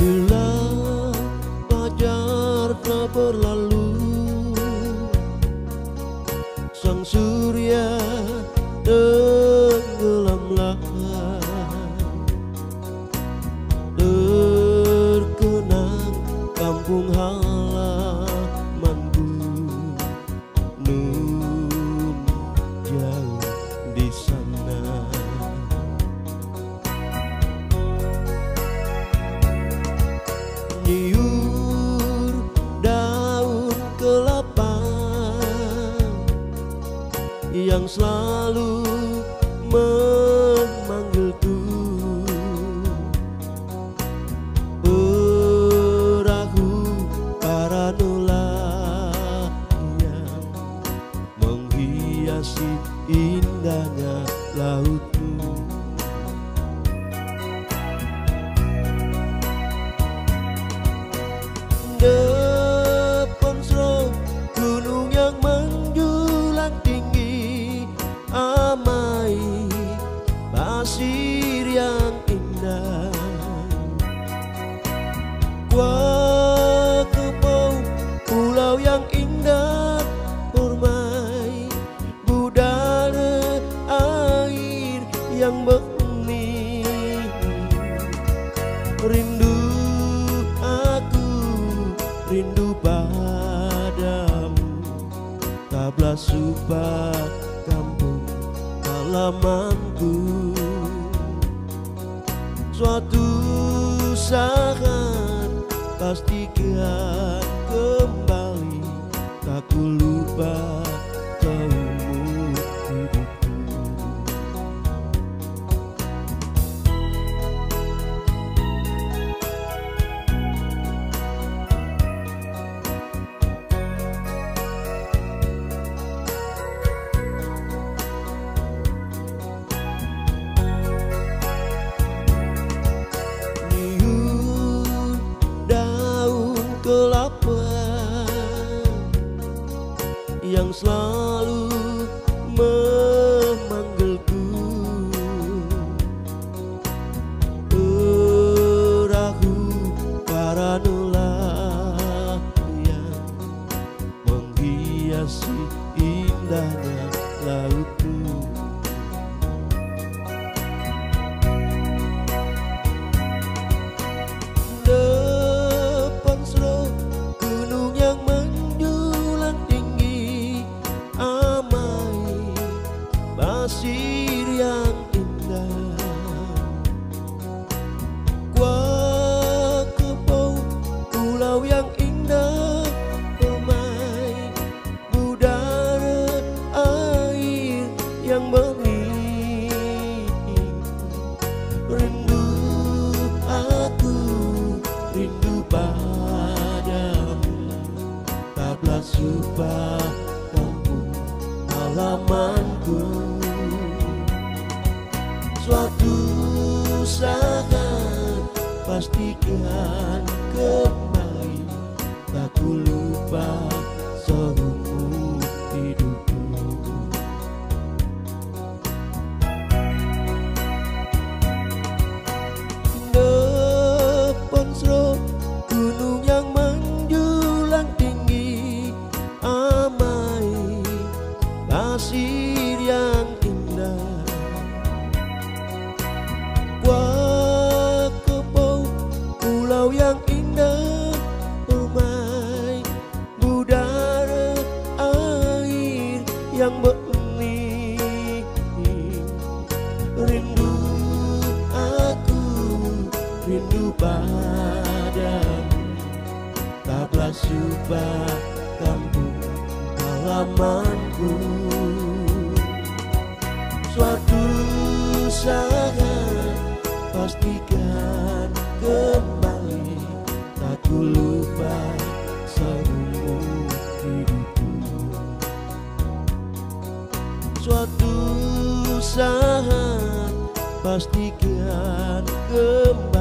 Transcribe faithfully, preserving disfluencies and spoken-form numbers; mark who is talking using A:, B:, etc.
A: Bila fajar telah berlalu, sang surya tenggelamlah, terkenang kampung halamanku nun jauh di sana. Nyiur daun kelapa yang selalu memanggilku, perahu para nelayan menghiasi indahnya lautku. Depan serong gunung yang menjulang tinggi, amai pasir yang indah. Gua kepau pulau yang indah, permai budara air yang bening. Rindu aku, rindu padamu, tabla subah kampung halamanku. Suatu saat pastikan kembali, tak ku lupa kaumu hidupku. Kelapa yang selalu memanggilku, perahu para nelayan menghiasi indahnya lautku. Pasir yang indah, gua kepau pulau yang indah, permai budara air yang bening. Rindu aku, rindu padamu, tabla subah kampung halamanku. Suatu saat pastikan kembali, tak ku lupa seumur hidupku. Depan serong gunung yang menjulang tinggi, amai pasir yang indah. Gua kepau pulau yang indah, permai budara air yang bening. Rindu aku, rindu padamu, tabla subah kampung halamanku. Suatu saat pastikan kembali, tak ku lupa seumur hidupku. Suatu saat pastikan kembali,